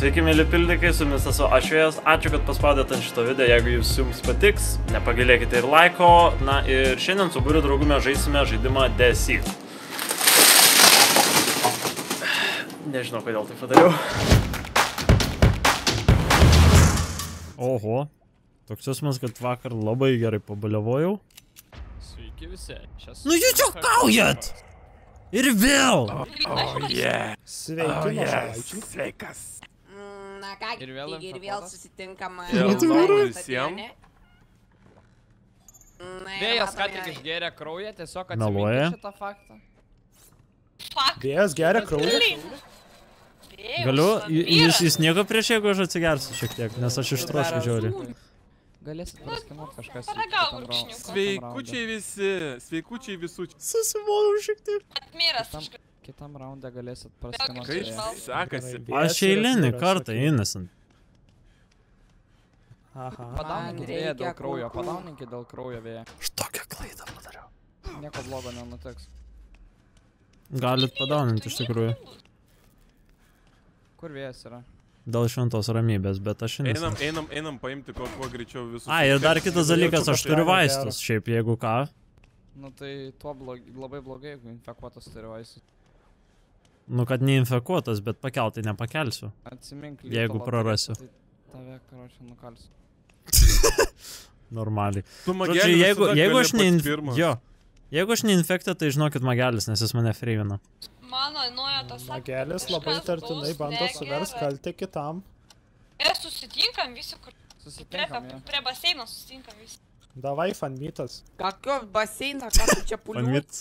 Sveiki, mėly pildikai, su jumis esu aš Vėjas. Ačiū, kad paspaudėte ant šito video, jeigu jums patiks, nepagailėkite ir laiko. Na ir šiandien su būriu draugų mes žaisime žaidimą Deceit. Nežinau, kodėl tai padariau. Oho, toks jausmas, kad vakar labai gerai pabaliavojau. Sveiki visi. Nu jūs juokaujat! Ir vėl! Sveiki, mažalaičiai. Sveikas. Na ką, Ir vėl ir vėl susitinkam. Visiems. Vėjas ką tik išgėrė kraują, tiesiog Meluoja. atsiminkite šitą faktą. Vėjas geria kraują. Galiu, jūs nieko prieš, jeigu aš atsigersiu šiek tiek, nes aš ištroškiu žiauriai. Galėsit paskinuot kažkas. Sveikučiai visi, sveikučiai visučiai. Susimonau šiek tiek. Kitam raunde galėsit paskinuot. Kaip sekasi? Aš eilinį kartą innocent. Aha. Padauninkit vėją dėl kraujo, padauninkit dėl kraujo vėją. Aš tokią klaidą padariau. Nieko blogo nenutiks. Galit padauninti iš tikrųjų. Kur vėjas yra? Dėl šventos ramybės, bet aš innocent. Einam paimti kuo greičiau visus. Ai, ir dar kitas dalykas, aš turiu vaistus, šiaip jeigu ką. Nu tai tuo labai blogai, jeigu infekuotas turi vaistus. Nu, kad neinfekuotas, bet pakeltai nepakelsiu. Atsimink, Jeigu prarasiu. Tai tave, karočią, nukalsiu. Normaliai. Žodžiu, jeigu aš neinfektė, tai žinokit Magelis, nes jis mane freivina. Mano nuojatas. Magelis labai tartinai bando suvers kaltę kitam. Susitinkam visi, kur Susitinkam, jo. prie baseino susitinkam visi. Davai, fanmitas. Kokio baseino, ką tu čia Fanmits.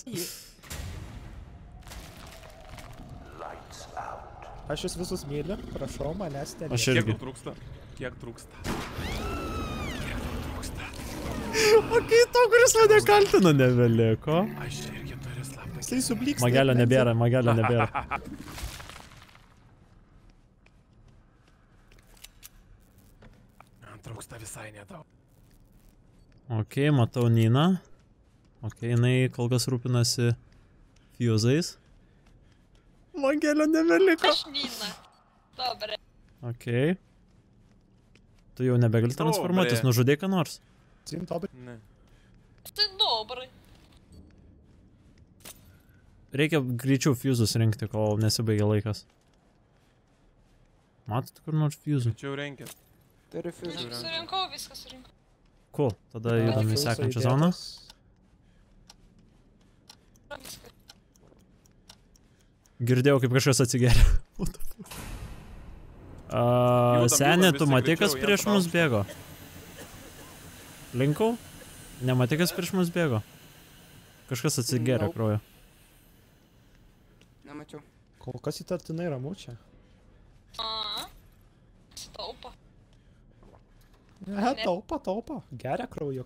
Aš jūs visus myliu, prašau manęs ten. Aš Kiek irgi. tau trūksta? Kiek trūksta? O kai to, kuris mane kaltina, nebeliko. Aš irgi turiu slaptą. Jisai sublyks. Magelio nebėra, Magelio nebėra. Man trūksta visai nedaug. Ok, matau Niną. Ok, jinai kol kas rūpinasi fuzais. Magelio nebeliko. Aš Nina. Dobre. Ok. Tu jau nebegali transformuotis, Dobre. nužudai ką nors. Zin, dobry. Ne. Tai dobrai. Reikia greičiau fuzus rinkti, kol nesibaigia laikas. Matot kur nors fuzų? Čia jau renkė. Turiu fuzų. Surinkau, viską surinkau. Cool, tada judam į sekančią zoną. Girdėjau, kaip kažkas atsigeria. Senė, tu matai, kas prieš mus bėgo? Linkau? Nematai, kas prieš mus bėgo? Kažkas atsigeria kraujo. Nemačiau. Kol kas įtartinai ramu čia. Staupa. Ne, taupa. Geria krauju.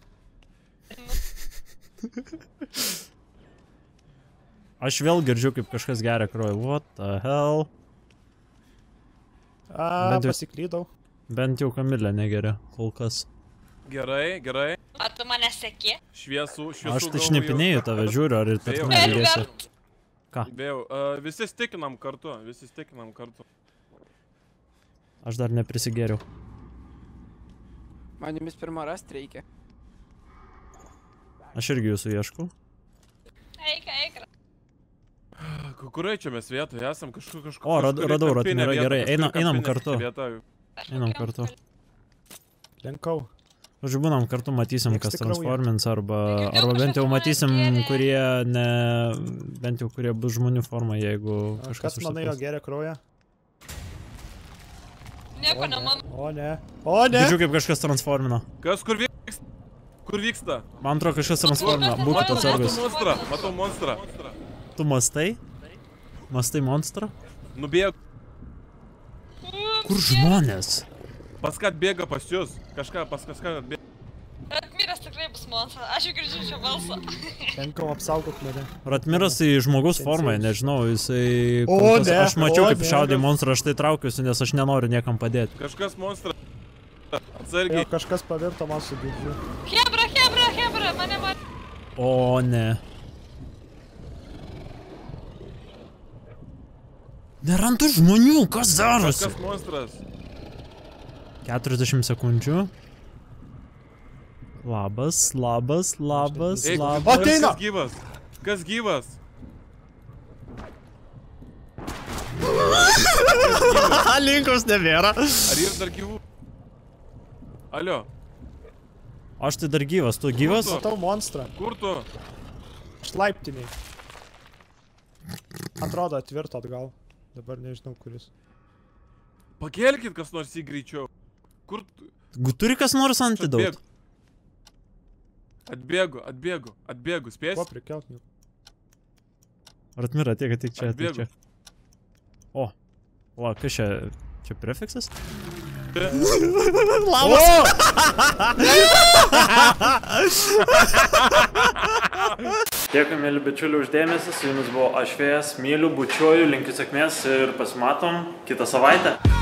Aš vėl girdžiu, kaip kažkas geria kraujo. What the hell? Bent jau- Pasiklydau. Bent jau Kamilė negeria, kol kas. Gerai, gerai. Ar tu mane sekė? Šviesų. Aš tai šnipinėjau tave, žiūriu, ar ir tarp Vėl. nežiūrėsi. Vėjau, visi stikinam kartu, Aš dar neprisigėriau. Man jumis pirmą rast reikia. Aš irgi jūsų ieškau. Eik. Kurioj čia mes vietoje esam kažkur. O, radau, Ratmirą, gerai, einam kartu. Einam kartu. Linkau. Žodžiu, būnam kartu, matysim, kas Mėgsti kraują. transformins, arba bent jau matysim, kurie bent jau kurie bus žmonių forma, jeigu kažkas Kas manai jo užsipils. geria kraują? Nieko nemanu. O ne. O ne. Girdžiu, kaip kažkas transformina. Kas kur vyksta? Kur vyksta? Man atrodo, kažkas transformina. Būkite atsargus. Matau monstrą. Tu mastai? Mastai monstrą? Nubėg. Kur žmonės? Pas ką bėga pas jūs? Pas kažką atbėga. Ratmiras tikrai bus monstras. Aš jau girdžiu šio balsą. Linkau, apsaugok mane. Ratmiras tai žmogaus formoje, nežinau, jisai... O, kol kas- ne, Aš mačiau, o, kaip ne. šaudė monstrą, aš tai traukiuosi, nes aš nenoriu niekam padėti. Kažkas monstrą. Jo, Atsargiai. kažkas pavirto man su girdžiu. Hebra, mane matė. O, ne. Nerandu žmonių, kas darosi? Kas monstras? 40 sekundžių. Labas. Eik, Ateina! Kas gyvas? Kas gyvas? Linkos nebėra. Ar yra dar gyvų? Alio, Aš tai dar gyvas, tu gyvas? Matau monstrą. kur tu? Šlaiptiniai. Atrodo atvirto atgal. Dabar nežinau kuris. Pakelkit kas nors jį greičiau. Kur tu? Turi kas nors antidaut? Atbėgu, spėsi? Kuo prikelt? Ratmira, tiek čia. Atbėgu. O, la, kas čia? Čia prefiksas? Dėkui, mėly bičiuliai, už dėmesį. Su jumis buvo aš Vėjas. Myliu, bučiuoju, linkiu sėkmės ir pasimatom kitą savaitę.